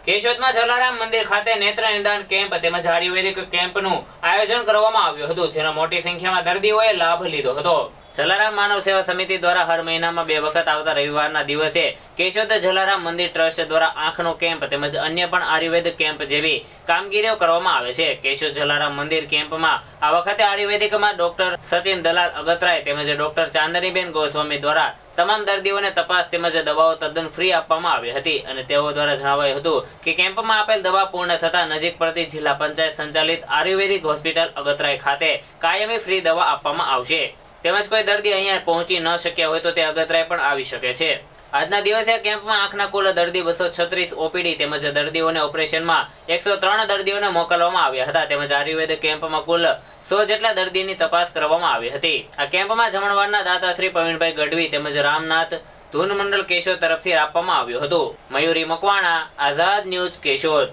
કેશોદમાં જલારામ મંદિર ખાતે નેત્ર નિદાન કેમ્પ તેમજ આયુર્વેદિક કેમ્પનું આયોજન કરવામાં આવ્યું હતું, જેનો મોટી સંખ્યામાં દર્દીઓએ લાભ લીધો હતો। જલારામ માનવ સેવા સમિતિ દ્વારા હર મહિનામાં 2 વખત આવતા રવિવારના દિવસે કેશોદ જલારામ મંદિર ટ્રસ્ટ દ્વારા આંખનો કેમ્પ તેમજ અન્ય પણ આયુર્વેદ કેમ્પ જેવી કામગીરીઓ કરવામાં આવે છે। કેશોદ જલારામ મંદિર કેમ્પમાં આ વખતે આયુર્વેદિકમાં ડોક્ટર સચિન દલાલ અગતરાય તેમજ ડોક્ટર ચાંદનીબેન ગોસ્વામી દ્વારા તમામ દર્દીઓને તપાસ તેમજ દવાઓ તદ્દન ફ્રી આપવામાં આવી હતી અને તેઓ દ્વારા જણાવાયું હતું કે કેમ્પમાં આપેલ દવા પૂર્ણ થતા નજીક પડતી જિલ્લા પંચાયત સંચાલિત આયુર્વેદિક હોસ્પિટલ અગતરાય ખાતે કાયમી ફ્રી દવા આપવામાં આવશે। તેમજ કોઈ દર્દી અહીંયા પહોંચી ન શક્યા હોય તો તે અગતરાય પણ આવી શકે છે। આજના દિવસે કેમ્પમાં આંખના કુલ દર્દી 236 ઓપીડી તેમજ દર્દીઓને ઓપરેશનમાં 103 દર્દીઓને મોકલવામાં આવ્યા હતા તેમજ આયુર્વેદ કેમ્પમાં કુલ 100 જેટલા દર્દીની તપાસ કરવામાં આવી હતી। આ કેમ્પમાં જમણવારના દાતા શ્રી પ્રવીણભાઈ ગઢવી તેમજ રામનાથ ધૂન મંડળ કેશોદ તરફથી આપવામાં આવ્યું હતું। મયુરી મકવાણા, આઝાદ ન્યૂઝ, કેશોદ।